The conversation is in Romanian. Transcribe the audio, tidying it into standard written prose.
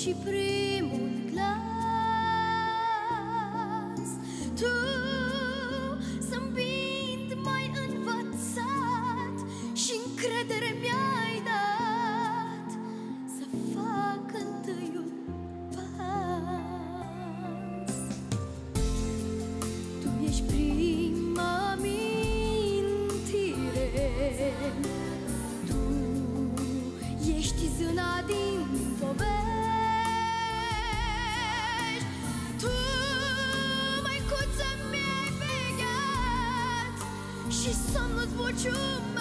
și primul glas. Tu să-mi mint m-ai învățat și încredere mi-ai dat să fac întâiul pas. Tu ești prima mintire, tu ești zâna din povești, tu, măicuță, mi-ai vegheat și somnul-ți bucium